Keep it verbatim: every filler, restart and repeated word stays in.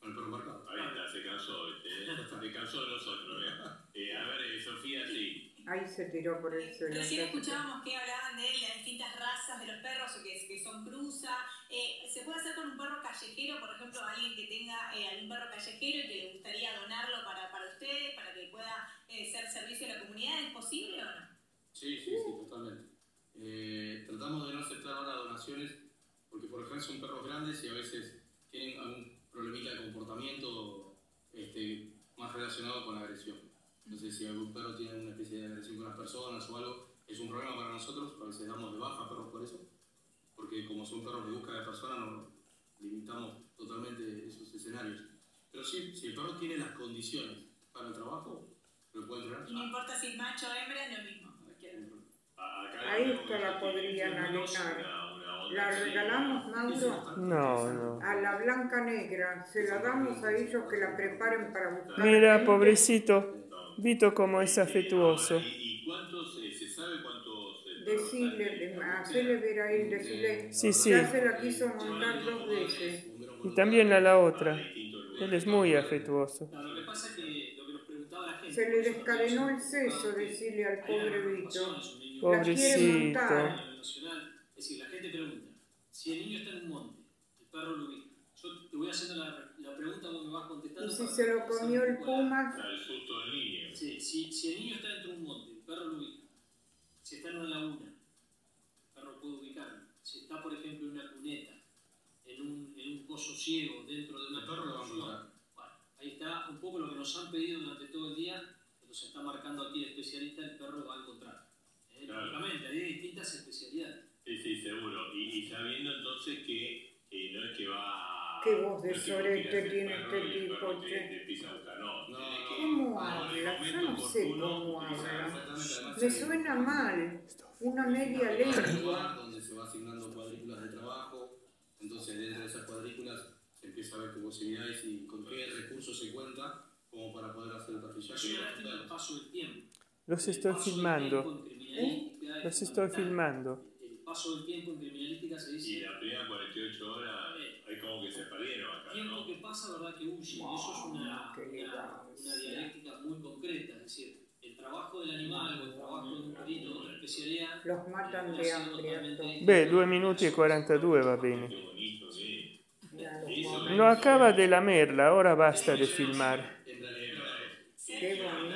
con el perro marcado. Ahí está, se cansó, este, se cansó de nosotros. ¿eh? Eh, a ver, eh, Sofía, sí. Ahí se tiró por el suelo. Recién escuchábamos que hablaban de las distintas razas de los perros, que, que son cruza. Eh, ¿Se puede hacer con un perro callejero, por ejemplo, alguien que tenga eh, algún perro callejero y que le gustaría donarlo para, para ustedes, para que pueda eh, ser servicio a la comunidad? ¿Es posible o no? Sí, sí, sí, totalmente. Eh, tratamos de no aceptar ahora donaciones, porque por ejemplo son perros grandes y a veces tienen algún problemita de comportamiento este, más relacionado con la agresión. Entonces, si algún perro tiene una especie de agresión con las personas o algo, es un problema para nosotros, a veces damos de baja a perros por eso, porque como son perros de búsqueda de personas, no limitamos totalmente esos escenarios. Pero sí, si el perro tiene las condiciones para el trabajo, lo puede entrenar. Y no importa si es macho o hembra, es lo mismo. Ahí esta la podrían alenar. ¿La regalamos, Mauro? No, no. A la blanca negra. Se la damos a ellos que la preparen para buscar. Mira, pobrecito. Vito como es afectuoso. ¿Y cuántos, eh, se sabe cuántos? Eh, Decirle, hacerle ver a él, decirle, Sí, sí. ya se la quiso montar dos veces. Y también a la otra. Él es muy afectuoso. No, lo que pasa es que lo que nos preguntaba la gente... Se le descadenó el seso, decirle al pobre Vito. Pobrecito. Es decir, la gente pregunta, si el niño está en un monte, el perro lo ubica. Yo te voy haciendo la, la pregunta, vos me vas contestando. ¿Y si se lo comió el puma? El susto del niño. Sí, si, si el niño está dentro de un monte, el perro lo ubica. Si está en una laguna, el perro puede ubicarlo. Si está, por ejemplo, en una cuneta, en un, en un pozo ciego, dentro de una el perro lo va a encontrar. Bueno, ahí está un poco lo que nos han pedido durante todo el día, que nos está marcando aquí el especialista, el perro lo va a encontrar. Eh, claro. Lógicamente, hay distintas especialidades. Sí, sí, seguro. Y, y sabiendo entonces que eh, no es que va... Qué voz de no es que sorete vos tiene tirás el perro este y el tipo, perro te, che. te empieza a buscar. No, No, tenés que... ¿Cómo en habla? el Yo no momento sé oportuno, cómo utilizar habla. Exactamente, Me suena mal. Una media lengua. donde se va asignando cuadrículas de trabajo, entonces dentro de esas cuadrículas se empieza a ver qué posibilidades y con qué recursos se cuenta como para poder hacer el rastrillaje. Yo ya el paso del tiempo. Los estoy filmando. ¿Eh? Los estoy filmando. El paso del tiempo en criminalística se dice... Y las primeras cuarenta y ocho horas hay como que se perdieron acá, tiempo ¿no? que pasa, verdad que huye. Eso es una, una, una dialéctica muy concreta. Es decir, el trabajo del animal o el trabajo de un perito de otra especialidad... Los matan de hambre. Beh, due minuti e quarantadue va bene. Qué bonito, sí. No acaba de lamerla, ora basta di filmare. Qué bonito.